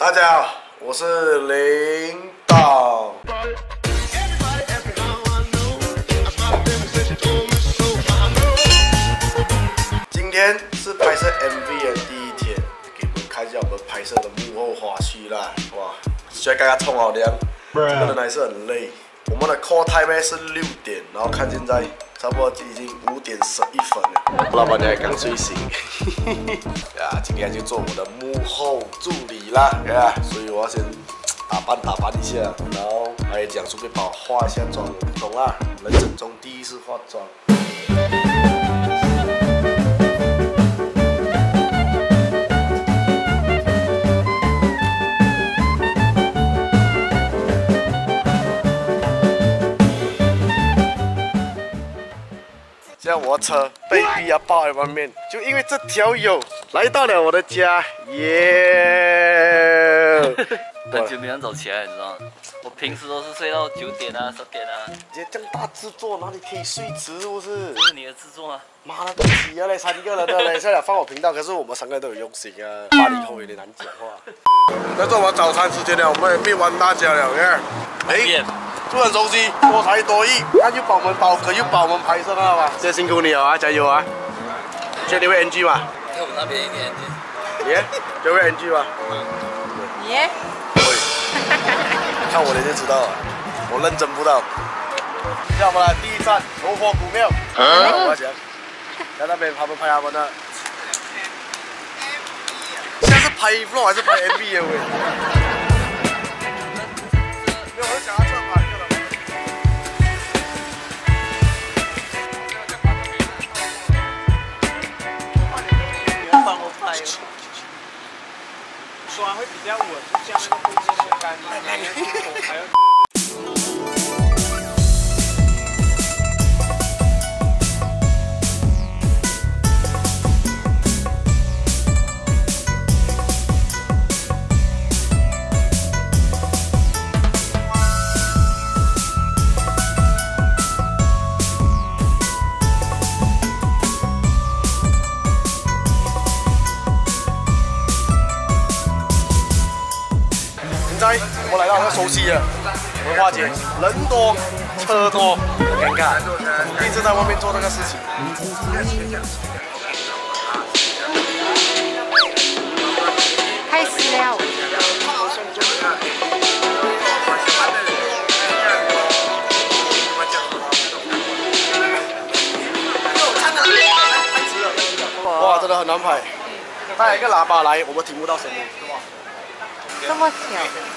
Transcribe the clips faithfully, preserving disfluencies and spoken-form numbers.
大家好，我是领导。今天是拍摄 M V 的第一天，给你们看一下我们拍摄的幕后花絮啦。哇，现在刚刚冲好凉，这个人还是很累。我们的 call time 是六点，然后看现在差不多已经五点十一分了。老板娘也刚睡醒，呀，今天就做我的幕后助理啦，呀，所以我要先打扮打扮一下，然后还有讲顺便帮我化一下妆，懂啦？人生中第一次化妆。现在我的车被逼要爆在外面，就因为这条友来到了我的家，耶！ 很久没很早起来，你知道吗？我平时都是睡到九点啊、十点啊。 姐这样大制作哪里可以睡迟是不是？ 这是你的制作啊！ 妈的，对不起啊嘞，三个人的嘞，现在放我频道，可是我们三个都有用心啊。八零后有点难讲话。那做完早餐时间了，我们也面完大家了，耶！哎。就很熟悉，多才多艺，他又帮我们包壳，又帮我们拍摄，好吧？谢谢辛苦你了啊，加油啊！觉得你会 N G 吗？ 在我那边一点 N G。 你？就会 N G 吗？ 你？ 会。看我的就知道了，我认真不到。现在我们来第一站罗佛古庙，我要讲，在那边他们拍他们的。现在是拍 vlog 还是拍 M V 啊？喂。没有，我想要这拍。 刷会比较稳，不像那个空气那么干，还要。 我来到那熟悉的文化节，人多车多，很尴尬。第一次在外面做这个事情。 开始了。哇，真的很难拍。带一个喇叭来，我们听不到声音。 这么巧。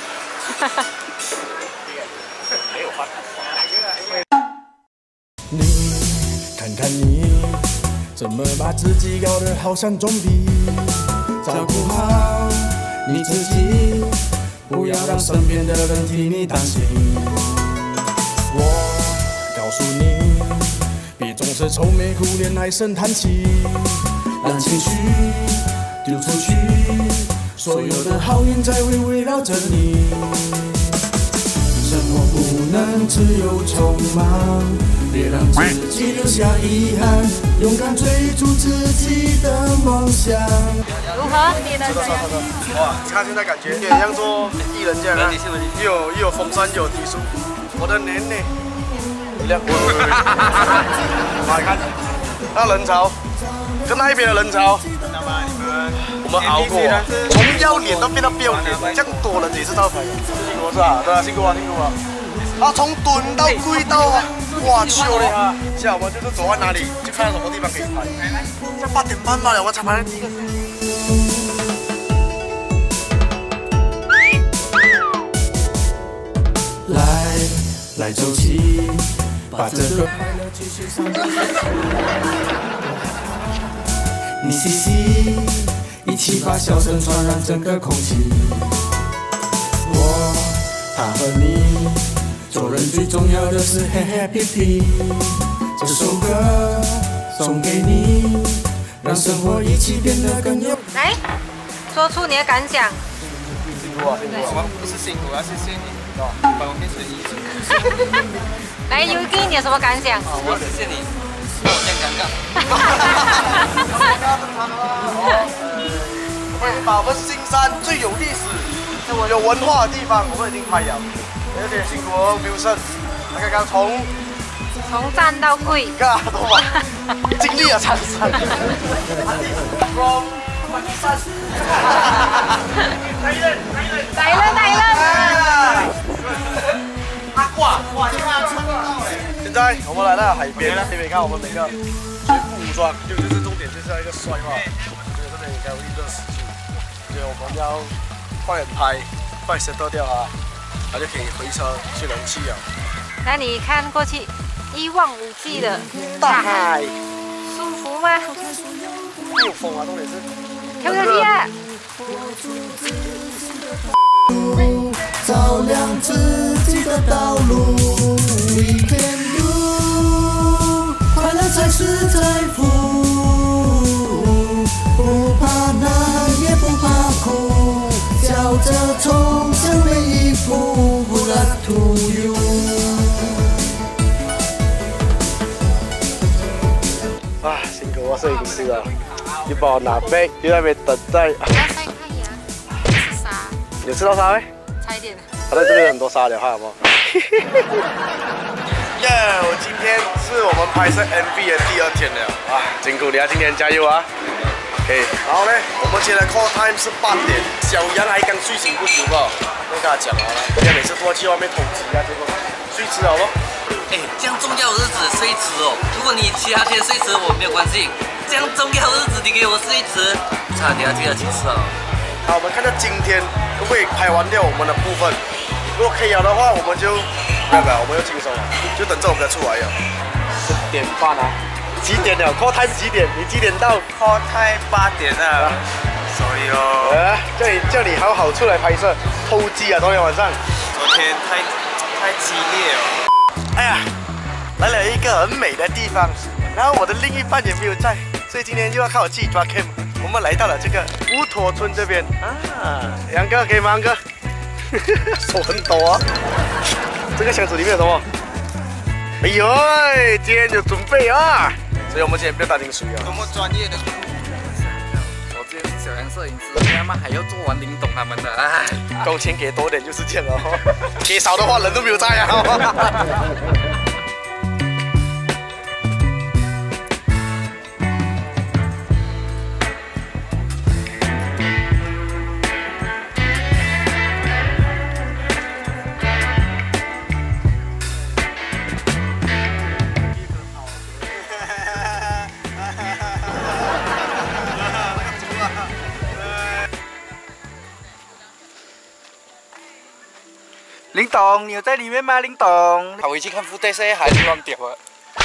你看看你，怎么把自己搞得好像좀비？照顾好你自己，不要让身边的人替你担心。我告诉你，别总是愁眉苦脸、唉声叹气，让情绪丢出去。所有的好运才会围绕着你，生活不能只有匆忙，别让自己留下遗憾，勇敢追逐自己的梦想。 如何？你的家？ 哇，你看现在感觉有点像做艺人这样啊，又有又有风扇又有低速，我的年呢？亮，哇，你看那人潮，跟那一边的人潮。我们熬过，从要脸到变到不要脸，这样多人也是照拍，辛苦是吧？对啊，辛苦啊，辛苦啊！啊，从蹲到跪到啊，哇，秋嘞啊！现在我们就是走在哪里，就看到什么地方可以拍。现在八点半罢了，我才拍第一个。 来来走起，把这个快乐继续上。你嘻嘻，一起把笑声传染整个空气。我，他和你，做人最重要的是 happy happy。这首歌送给你，让生活一起变得更有。 来，说出你的感想。 辛苦啊，辛苦啊！ 不是辛苦啊，谢谢你，把我变成医生。 来 U K， 你有什么感想？ 我谢谢你，让我这样尴尬。 我们把我们新山最有历史、 有文化的地方，我们已经拍了。而且辛苦哦 ，Wilson， 他刚刚从从站到柜， 嘎都嘛经历了长山。From 山。来人，来人， 来了来了。 阿挂，哇，这个穿到哎。现在我们来到海边，这边看我们每个全副武装，就就是重点就是要一个帅嘛。所以这边应该有一个时机，所以我们要快点拍，快 settle 掉啊，他就可以回车去人气了。 那你看过去一望无际的大海， 舒服吗？ 没有风啊，重点是。 跳跳跳啊！ 照亮自己的道路 ，We can do， 快乐才是财富，不怕难也不怕苦，笑着冲向每一步 ，Good luck to you。 啊，辛苦我摄影师了，你帮我拿杯，就在那边等待。 不要晒太阳，是沙， 有吃到沙没？ 差一点。 他在这边很多沙了，看好不好？耶！我今天是我们拍摄 M V 的第二天了啊，辛苦你啊，今天加油啊！可以。然后呢，我们今天的 call time 是八点，小杨还刚睡醒不久吧？跟他讲好了，人家每次都要去外面偷鸡啊，结果睡迟了咯。 哎，这样重要的日子睡迟哦。如果你其他天睡迟，我没有关系。这样重要的日子你给我睡迟，差点要记得几次哦。 好，我们看到今天可不可以拍完掉我们的部分？如果可以了的话，我们就不要不要，我们就轻松了，就等这首歌出来了。十点半啊？几点了 ？Call time 几点？你几点到 ？Call time 八点啊。所以哦。 呃，叫你叫你好好出来拍摄，偷鸡啊！昨天晚上。 昨天太太激烈哦。 哎呀，来了一个很美的地方，然后我的另一半也没有在，所以今天就要靠我自己抓 cam。我们来到了这个乌托村这边啊，杨哥可以吗？杨哥，手很抖啊。这个箱子里面有什么？哎呦，今天有准备啊，所以我们今天不要担心水啊。 多么专业的。 我之前是小杨摄影师，他妈还要做完林董他们的，哎， 工钱给多点就是这样哦，给少的话人都没有在啊。 林董，你有在里面吗？林董，他回去看副队噻，还是乱屌啊！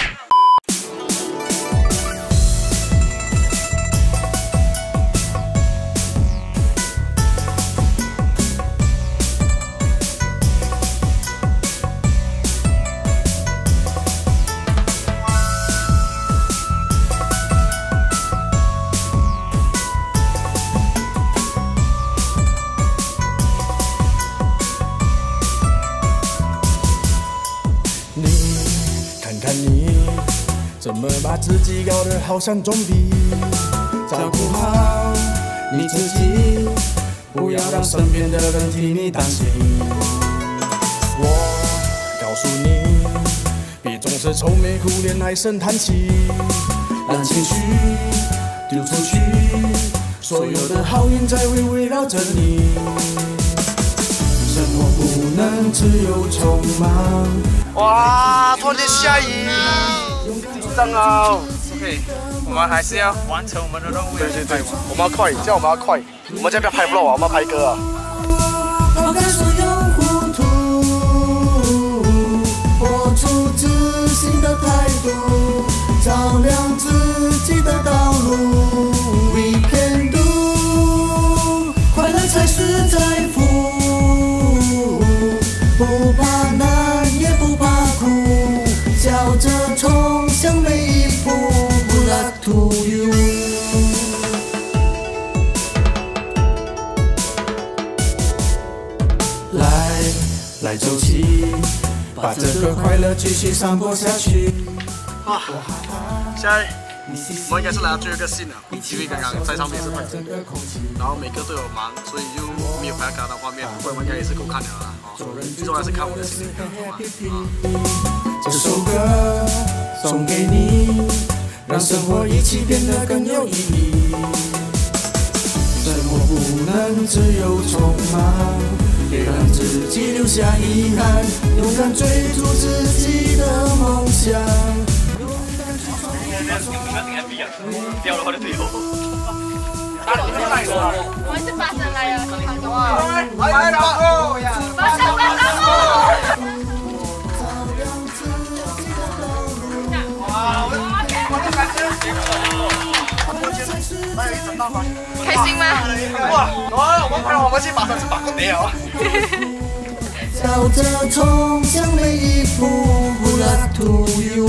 怎么把自己搞得好像좀비？照顾好你自己，不要让身边的人替你担心。我告诉你，别总是愁眉苦脸唉声叹气，让情绪丢出去，所有的好运才会围绕着你。生活不能只有匆忙。 哇，突然间下雨。紧张啊 ！OK， 我们还是要完成我们的任务。 对对对，我们要快，这样我们要快。我们这边不要拍 vlog 啊，我们要拍歌啊。 抛开所有糊涂，活出自信的态度，照亮自己的道路。We can do， 快乐才是财富，不怕难也不怕苦，笑着冲向每一步 ，Good luck to you。来来走起，把这个快乐继续散播下去。 啊，现在我应该是来到最后一个信了，因为刚刚在上面是拍整个，然后每个都有忙，所以就没有拍到他的画面。不过应该也是够看的啦，哦，最重要是看我的心情，好吗？ 这首歌送给你，让生活一起变得更有意义。生活不能只有匆忙，别让自己留下遗憾，勇敢追逐自己的梦想。 不要的话就退后。 我们是八神来了， 来来打我呀！ 八神八神开心吗？ 哇！哇！我看我们去马上去马个屌。 朝着冲向每一步 ，Good luck to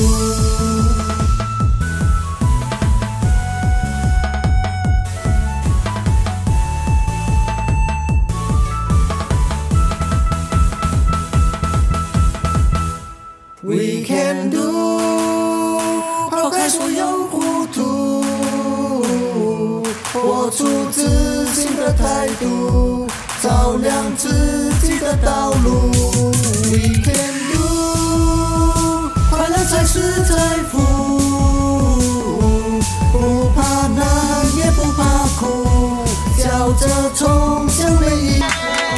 you。We can do， 抛开所有糊涂，活出自信的态度，照亮自己的道路。We can do， 快乐才是财富，不怕难也不怕苦，笑着冲向每一步。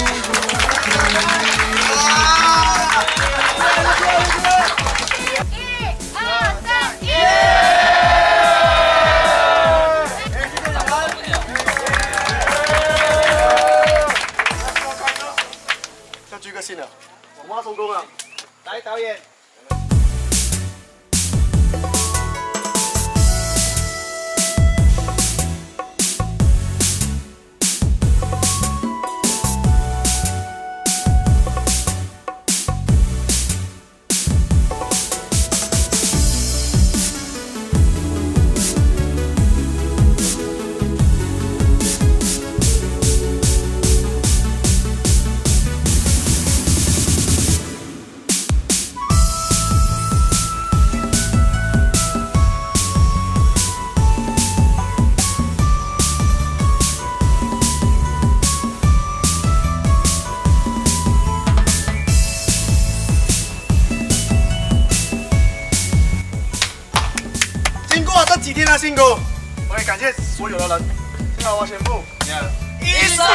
要举个信了，我们要收工了。来，导演。这几天的辛苦，我也感谢所有的人。现在我宣布，一胜！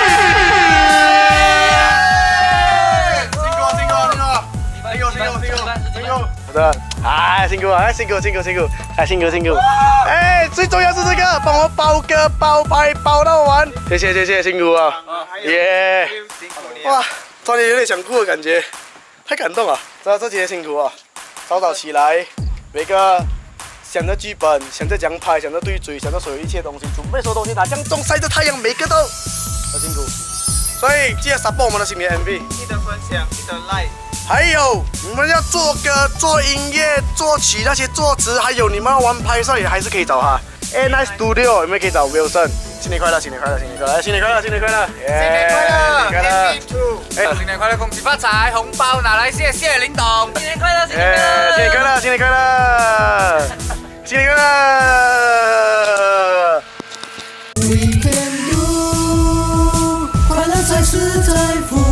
辛苦辛苦辛苦，辛苦辛苦辛苦辛苦！好的，哎，辛苦哎，辛苦辛苦辛苦，哎，辛苦辛苦。哎，最重要是这个，帮我包歌包拍包到完，谢谢谢谢，辛苦啊！耶！哇，突然有点想哭的感觉，太感动了。知道这几天辛苦啊，早早起来，每个。想着剧本，想着讲拍，想着对嘴，想着所有一切东西，准备所有东西，拿江中晒着太阳，每个都很辛苦。所以记得 support 我们的新年 M V， 记得分享，记得 like。 还有你们要做歌、做音乐、作曲那些作词，还有你们要玩拍摄也还是可以找他。A Nice Studio 有没有可以找 Wilson？ 新年快乐，新年快乐，新年快乐，新年快乐，新年快乐，新年快乐，新年快乐 ！M V two， 新年快乐，恭喜发财，红包拿来谢谢林董， 新年快乐，新年快乐， 新年快乐，新年快乐，新年快乐！ We can do， 快乐才是财富。